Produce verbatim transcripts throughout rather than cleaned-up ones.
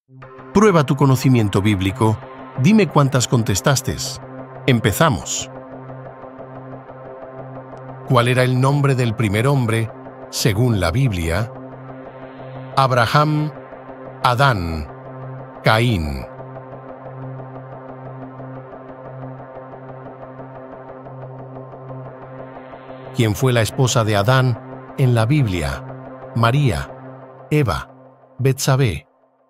Prueba tu conocimiento bíblico. Dime cuántas contestaste. Empezamos. ¿Cuál era el nombre del primer hombre, según la Biblia? Abraham, Adán, Caín. ¿Quién fue la esposa de Adán en la Biblia? María, Eva, Betsabé.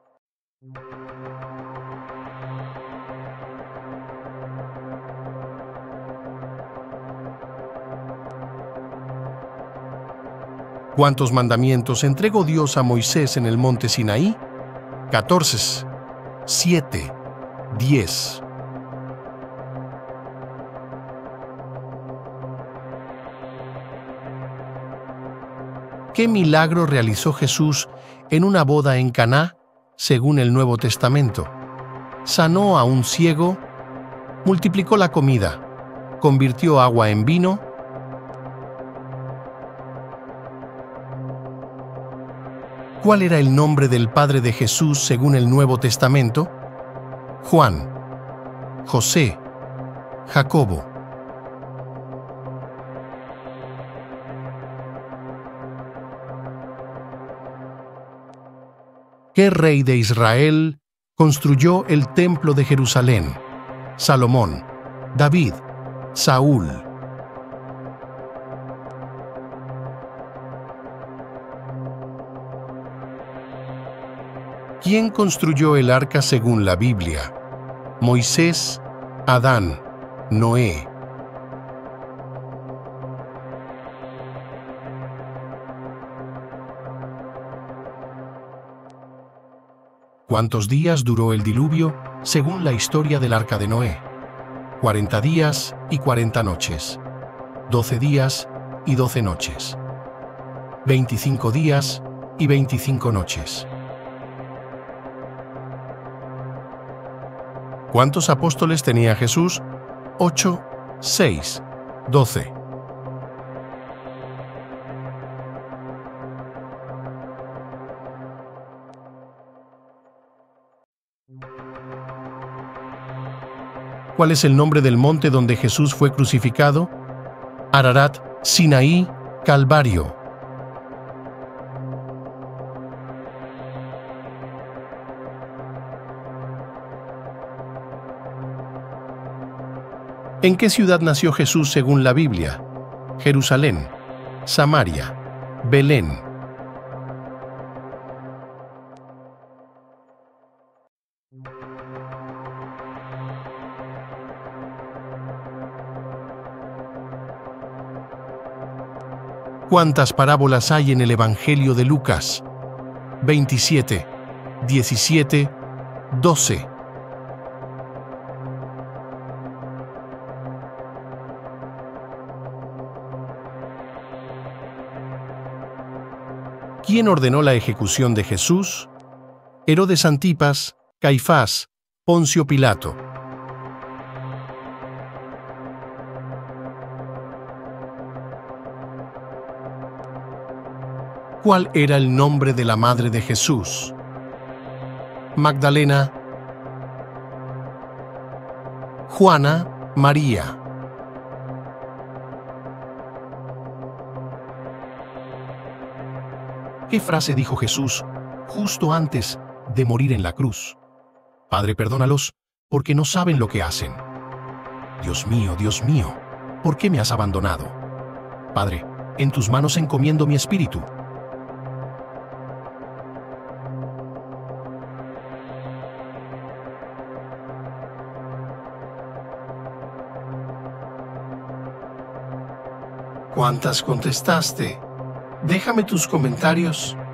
¿Cuántos mandamientos entregó Dios a Moisés en el monte Sinaí? catorce, siete, diez. ¿Qué milagro realizó Jesús en una boda en Caná, según el Nuevo Testamento? Sanó a un ciego, multiplicó la comida, convirtió agua en vino. ¿Cuál era el nombre del padre de Jesús según el Nuevo Testamento? Juan, José, Jacobo. ¿Qué rey de Israel construyó el templo de Jerusalén? Salomón, David, Saúl. ¿Quién construyó el arca según la Biblia? Moisés, Adán, Noé. ¿Cuántos días duró el diluvio según la historia del arca de Noé? Cuarenta días y cuarenta noches. Doce días y doce noches. Veinticinco días y veinticinco noches. ¿Cuántos apóstoles tenía Jesús? Ocho, seis, doce. ¿Cuál es el nombre del monte donde Jesús fue crucificado? Ararat, Sinaí, Calvario. ¿En qué ciudad nació Jesús según la Biblia? Jerusalén, Samaria, Belén. ¿Cuántas parábolas hay en el Evangelio de Lucas? veintisiete, diecisiete, doce. ¿Quién ordenó la ejecución de Jesús? Herodes Antipas, Caifás, Poncio Pilato. ¿Cuál era el nombre de la madre de Jesús? Magdalena, Juana, María. ¿Qué frase dijo Jesús justo antes de morir en la cruz? Padre, perdónalos, porque no saben lo que hacen. Dios mío, Dios mío, ¿por qué me has abandonado? Padre, en tus manos encomiendo mi espíritu. ¿Cuántas contestaste? Déjame tus comentarios.